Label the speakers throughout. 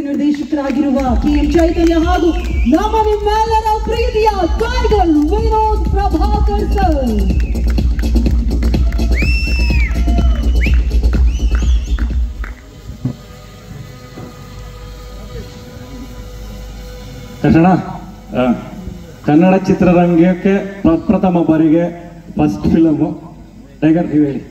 Speaker 1: ನಿರ್ದೇಶಕರಾಗಿರುವ KM. ಚೈತನ್ಯ ಹಾಗೂ ನಮ್ಮ ನಿಮ್ಮೆಲ್ಲರ ಪ್ರೀತಿಯ ಟೈಗರ್ ವಿನೋದ್ ಪ್ರಭಾಕರ್ ಸರ್.
Speaker 2: ಕನ್ನಡ ಚಿತ್ರರಂಗಕ್ಕೆ ಪ್ರಪ್ರಥಮ ಬಾರಿಗೆ ಫಸ್ಟ್ ಫಿಲಮ್ ಟೈಗರ್, ನೀವು ಹೇಳಿ.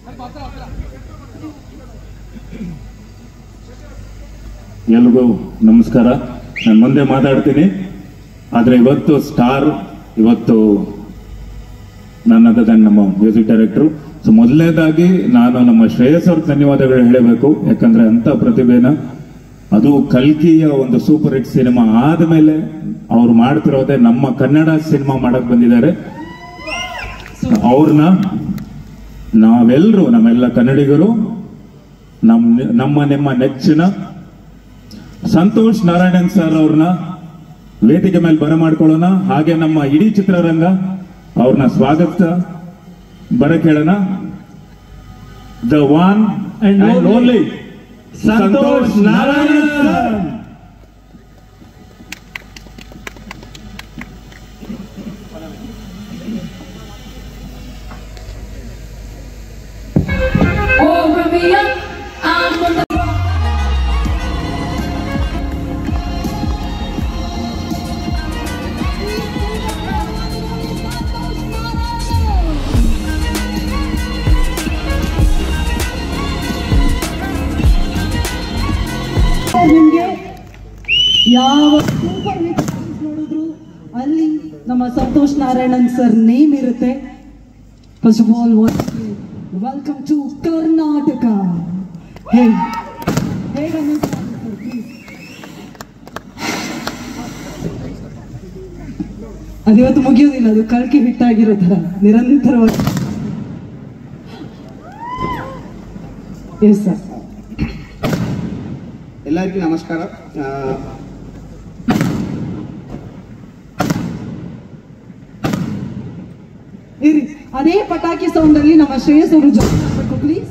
Speaker 2: ಎಲ್ರಿಗೂ ನಮಸ್ಕಾರ. ನಾನು ಮುಂದೆ ಮಾತಾಡ್ತೀನಿ, ಆದರೆ ಇವತ್ತು ಸ್ಟಾರ್, ಇವತ್ತು ನನ್ನದ ನಮ್ಮ ಮ್ಯೂಸಿಕ್ ಡೈರೆಕ್ಟ್ರು. ಸೊ ಮೊದಲನೇದಾಗಿ ನಾನು ನಮ್ಮ ಶ್ರೇಯಸ್ ಅವ್ರಿಗೆ ಧನ್ಯವಾದಗಳು ಹೇಳಬೇಕು. ಯಾಕಂದ್ರೆ ಅಂತ ಪ್ರತಿಭೆನ, ಅದು ಕಲ್ಕಿಯ ಒಂದು ಸೂಪರ್ ಹಿಟ್ ಸಿನಿಮಾ ಆದ್ಮೇಲೆ ಅವ್ರು ಮಾಡ್ತಿರೋದೇ ನಮ್ಮ ಕನ್ನಡ ಸಿನಿಮಾ ಮಾಡಕ್ ಬಂದಿದ್ದಾರೆ. ಅವ್ರನ್ನ ನಾವೆಲ್ಲರೂ, ನಮ್ಮೆಲ್ಲ ಕನ್ನಡಿಗರು, ನಿಮ್ಮ ನೆಚ್ಚಿನ ಸಂತೋಷ್ ನಾರಾಯಣನ್ ಸರ್ ಅವ್ರನ್ನ ವೇದಿಕೆ ಮೇಲೆ ಬರಮಾಡ್ಕೊಳ್ಳೋಣ. ಹಾಗೆ ನಮ್ಮ ಇಡೀ ಚಿತ್ರರಂಗ ಅವ್ರನ್ನ ಸ್ವಾಗತ ಬರಕೇಳೋಣ. The one and only Santosh Narayanan sir.
Speaker 1: ನಿಮ್ಗೆ ಯಾವ ಸೂಪರ್ ಹಿಟ್ ನೋಡಿದ್ರು ಅಲ್ಲಿ ನಮ್ಮ ಸಂತೋಷ್ ನಾರಾಯಣನ್ ಸರ್ ನೇಮ್ ಇರುತ್ತೆ. First of all welcome to Karnataka. ಅದಿವತ್ತು ಮುಗಿಯೋದಿಲ್ಲ, ಅದು ಕಲ್ಕಿ ಹಿಟ್ಟಾಗಿರೋ ತರ ನಿರಂತರವಾಗಿ. Yes sir.
Speaker 3: ಎಲ್ಲರಿಗೂ ನಮಸ್ಕಾರ.
Speaker 1: ಇರಿ, ಅದೇ ಪಟಾಕಿ ಸೌಂಡ್ ಅಲ್ಲಿ ನಮ್ಮ ಶ್ರೇಯಸ್ ಅವರು ಜಾಯಿನ್ ಆಗಬೇಕು ಪ್ಲೀಸ್.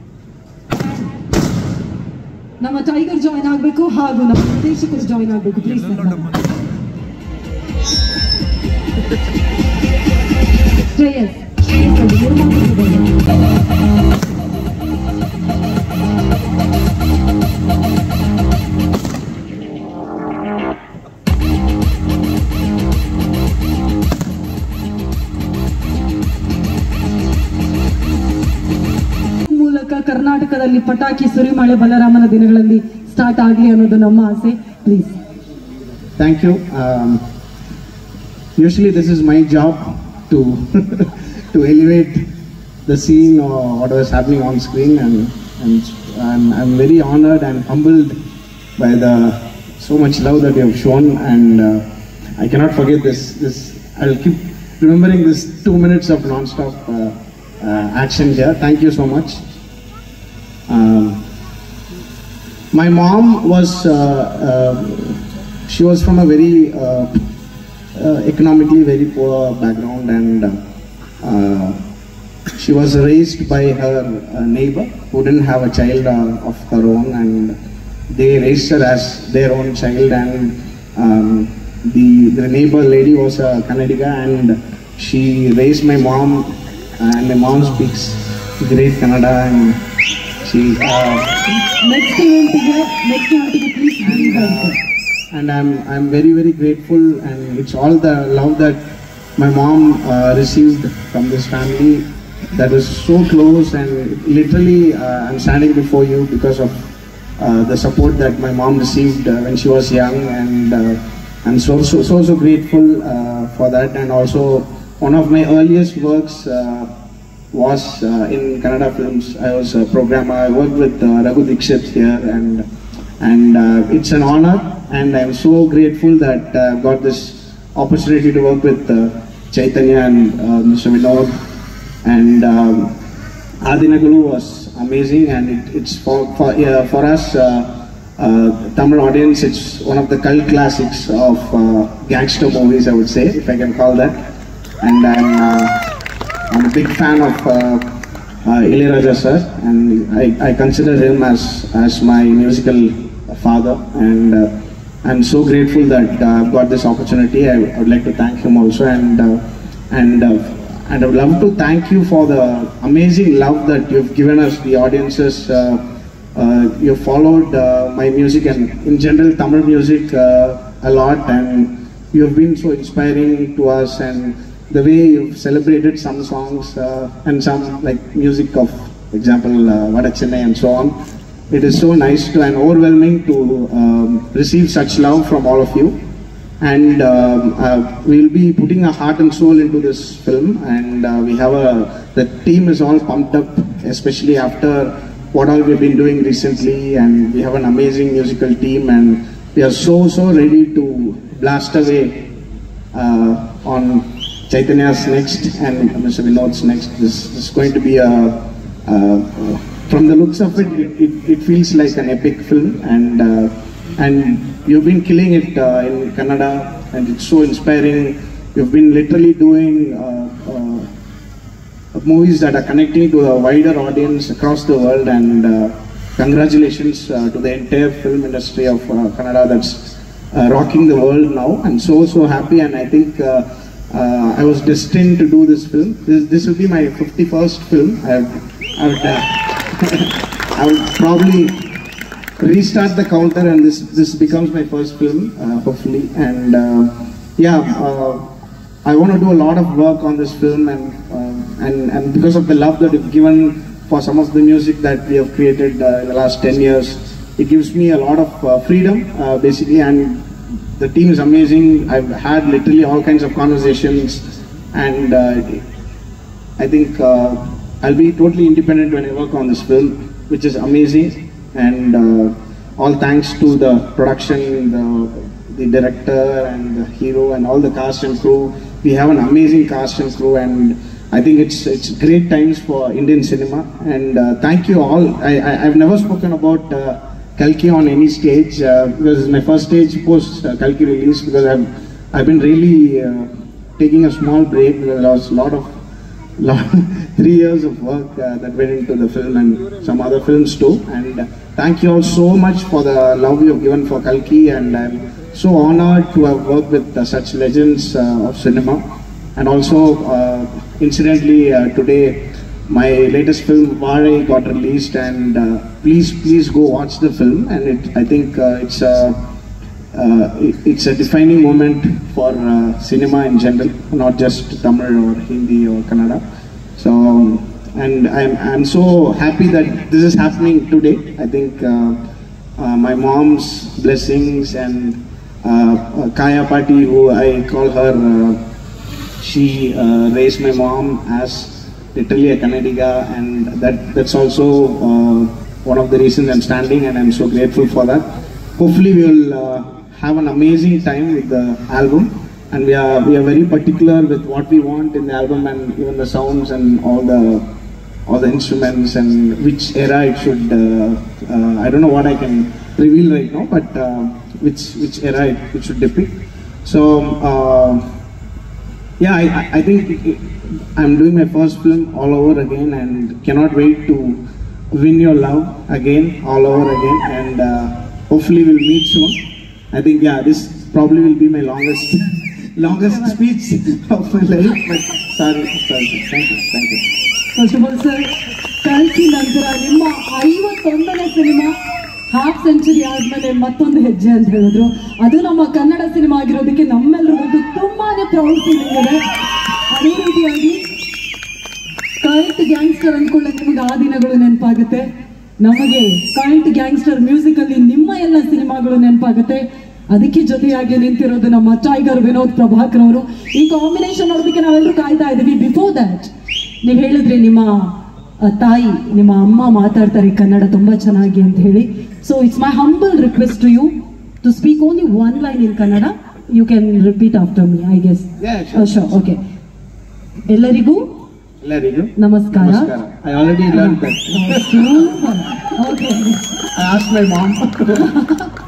Speaker 1: ನಮ್ಮ ಟೈಗರ್ ಜಾಯಿನ್ ಆಗಬೇಕು ಹಾಗೂ ನಮ್ಮ ನಿರ್ದೇಶಕರು ಜಾಯಿನ್ ಆಗಬೇಕು ಪ್ಲೀಸ್. ಶ್ರೇಯಸ್ ಮೂಲಕ ಕರ್ನಾಟಕದಲ್ಲಿ ಪಟಾಕಿ ಸುರಿಮಳೆ ಬಲರಾಮನ ದಿನಗಳಲ್ಲಿ ಸ್ಟಾರ್ಟ್ ಆಗಲಿ ಅನ್ನೋದು ನಮ್ಮ ಆಸೆ. Please.
Speaker 3: Thank you. Usually this is my job to to elevate the scene or what was happening on screen, and I'm very honored and humbled by the so much love that you have shown, and I cannot forget this. I'll keep remembering this 2 minutes of non-stop action here. Thank you so much. My mom was she was from a very economically very poor background, and she was raised by her neighbor who didn't have a child of her own, and they raised her as their own child. And the neighbor lady was a Kannadiga, and she raised my mom, and my mom speaks great Kannada, and she
Speaker 1: next event please bring her.
Speaker 3: And I'm very, very grateful, and it's all the love that my mom received from this family that was so close, and literally I'm standing before you because of the support that my mom received when she was young, and I'm so grateful for that. And also one of my earliest works was in Kannada films. I was a programmer. I worked with Raghu Dikshit here, and it's an honor, and I'm so grateful that I've got this opportunity to work with Chaitanya and Mr. Vinod, and Adinagalu was amazing, and it's for us Tamil audience, it's one of the cult classics of gangster movies, I would say, if I can call that. And I'm a big fan of Ilayaraja sir, and I consider him as my musical father, and I'm so grateful that I've got this opportunity. I would like to thank him also, and I would love to thank you for the amazing love that you've given us, the audiences. You followed my music and in general Tamil music a lot, and you have been so inspiring to us, and the way you've celebrated some songs and some like music of example Vada Chennai and so on. It is so nice to and overwhelming to receive such love from all of you, and we'll be putting our heart and soul into this film, and we have the team is all pumped up, especially after what all we've been doing recently, and we have an amazing musical team, and we are so ready to blast away on Chaitanya's next and Mr. Vinod's next. This is going to be from the looks of it, it feels like an epic film, and you've been killing it in Kannada, and it's so inspiring. You've been literally doing movies that are connecting to a wider audience across the world, and congratulations to the entire film industry of Kannada that's rocking the world now. I'm so happy, and I think I was destined to do this film. This will be my 51st film. I would probably restart the counter, and this becomes my first film, hopefully. And I want to do a lot of work on this film, and because of the love that you've given for some of the music that we have created in the last 10 years, it gives me a lot of freedom, basically, and the team is amazing. I've had literally all kinds of conversations, and I think I'll be totally independent when I work on this film, which is amazing, and all thanks to the production, the director and the hero and all the cast and crew. We have an amazing cast and crew, and I think it's great times for Indian cinema, and thank you all. I've never spoken about Kalki on any stage, because it's my first stage post Kalki release, because I've been really taking a small break, because there was a lot 3 years of work that went into the film and some other films too, and thank you all so much for the love you have given for Kalki, and I'm so honored to have worked with such legends of cinema. And also incidentally today my latest film Vaazhai got released, and please go watch the film, and I think it's a defining moment for cinema in general, not just Tamil or Hindi or Kannada. So, and I'm so happy that this is happening today. I think my mom's blessings, and Kaya Pati, who I call her, she raised my mom as literally a Kannadiga, and that's also one of the reasons I'm standing, and I'm so grateful for that. Hopefully we will have an amazing time with the album, and we are very particular with what we want in the album, and even the sounds and all the instruments, and which era it should. I don't know what I can reveal right now, but which era it should depict. So I think I'm doing my first film all over again, and cannot wait to win your love again, all over again, and hopefully we'll meet soon. I think this probably will be my longest speech of my life, but sorry. Thank you.
Speaker 1: First of all, sir, Kalki ನಂತರ ನಿಮ್ಮ 51ನೇ cinema half century ಆದ್ಮೇಲೆ ಮತ್ತೊಂದು ಹೆಜ್ಜೆ ಅಂತ ಹೇಳಿದ್ರು. ಅದು ನಮ್ಮ Kannada cinema ಆಗಿರೋದಕ್ಕೆ ನಮ್ಮೆಲ್ಲರಿಗೂ ತುಂಬಾನೇ ಪ್ರೌಡ್ ಫೀಲಿಂಗ್ ಇದೆ. ಅದೇ ರೀತಿಯಾಗಿ ಕರೆಂಟ್ ಗ್ಯಾಂಗ್ಸ್ಟರ್ ಅಂದ್ಕೊಳ್ಳೆ ನಿಮಗೆ ಆ ದಿನಗಳು ನೆನಪಾಗುತ್ತೆ. ನಮಗೆ ಕರೆಂಟ್ ಗ್ಯಾಂಗ್ಸ್ಟರ್ ಮ್ಯೂಸಿಕ್ ಅಲ್ಲಿ ನಿಮ್ಮ ಎಲ್ಲ ಸಿನಿಮಾಗಳು ನೆನಪಾಗುತ್ತೆ. ಅದಕ್ಕೆ ಜೊತೆಯಾಗಿ ನಿಂತಿರೋದು ನಮ್ಮ ಟೈಗರ್ ವಿನೋದ್ ಪ್ರಭಾಕರ್ ಅವರು. ಈ ಕಾಂಬಿನೇಷನ್ ನೋಡೋದಕ್ಕೆ ನಾವೆಲ್ಲರೂ ಕಾಯ್ತಾ ಇದ್ದೀವಿ. ಬಿಫೋರ್ ದಟ್ ನೀವು ಹೇಳಿದ್ರಿ ನಿಮ್ಮ ತಾಯಿ, ನಿಮ್ಮ ಅಮ್ಮ ಮಾತಾಡ್ತಾರೆ ಕನ್ನಡ ತುಂಬಾ ಚೆನ್ನಾಗಿ ಅಂತ ಹೇಳಿ. So it's my humble request to you to speak only one line in Kannada. You can repeat after me, I guess. Sure, okay. ಎಲ್ಲರಿಗೂ ನಮಸ್ಕಾರ.
Speaker 3: I already learned that.
Speaker 1: Okay.
Speaker 3: I asked my mom.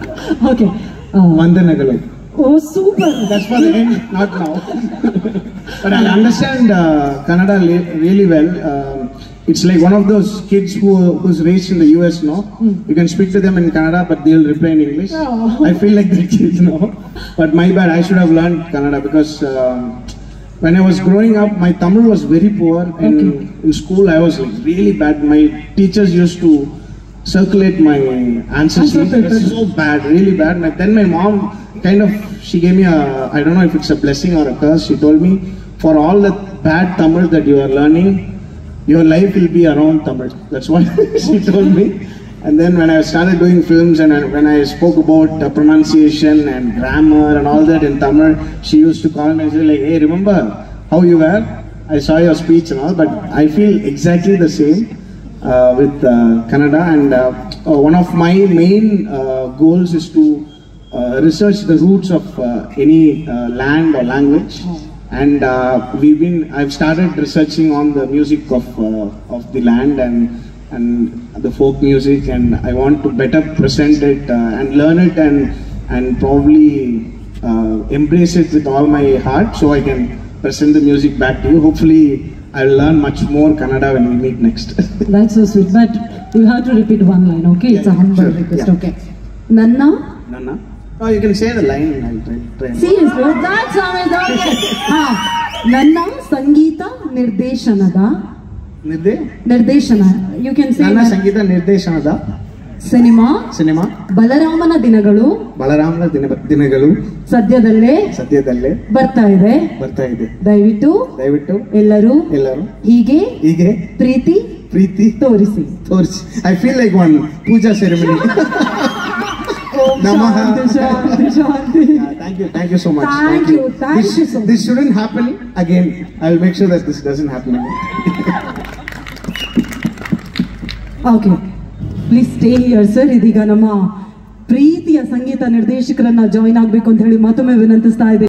Speaker 1: Okay.
Speaker 3: ವಂದನೆಗಳು.
Speaker 1: Oh, super.
Speaker 3: That's for the end, not now. But I understand Kannada really well. It's like one of those kids who's raised in the US, no? You can speak to them in Kannada, but they'll reply in English.
Speaker 1: Oh.
Speaker 3: I feel like that kid, no? But my bad, I should have learned Kannada because when I was growing up, my Tamil was very poor. And in school, I was like really bad. My teachers used to circulate my answer sheet. It was so bad, really bad. And then my mom she gave me I don't know if it's a blessing or a curse. She told me, for all the bad Tamil that you are learning, your life will be around Tamil. That's what she told me. And then when I started doing films and when I spoke about pronunciation and grammar and all that in Tamil, she used to call me and say like, hey, remember how you were? I saw your speech and all, but I feel exactly the same with Kannada. And one of my main goals is to research the roots of any land or language. And I've started researching on the music of the land and the folk music, and I want to better present it and learn it and probably embrace it with all my heart, so I can present the music back to you. Hopefully, I'll learn much more Kannada when we meet next.
Speaker 1: That's so sweet, but you have to repeat one line, okay? It's a humble request,
Speaker 3: yeah.
Speaker 1: okay? Nanna?
Speaker 3: Oh, you can say the line and I'll try.
Speaker 1: Seriously, that's how it is. ನನ್ನ ಸಂಗೀತ ನಿರ್ದೇಶನದ ನಿರ್ದೇಶನ, you can say
Speaker 3: ನನ್ನ ಸಂಗೀತ ನಿರ್ದೇಶನದ
Speaker 1: cinema ಬಲರಾಮನ ದಿನಗಳು ಸದ್ಯದಲ್ಲೇ ಬರ್ತಾ ಇದೆ. ದಯವಿಟ್ಟು ಎಲ್ಲರೂ ಹೀಗೆ ಪ್ರೀತಿ ತೋರಿಸಿ.
Speaker 3: I feel like one puja ceremony. Namaha. Thank you so much.
Speaker 1: Thank you so much.
Speaker 3: This shouldn't happen again. I'll make sure that this doesn't happen again.
Speaker 1: Okay, please stay here, sir. ಇದೀಗ ನಮ್ಮ ಪ್ರೀತಿಯ ಸಂಗೀತ ನಿರ್ದೇಶಕರನ್ನ join ಆಗ್ಬೇಕು ಅಂತ ಹೇಳಿ ಮತ್ತೊಮ್ಮೆ ವಿನಂತಿಸ್ತಾ ಇದ್ದೀನಿ.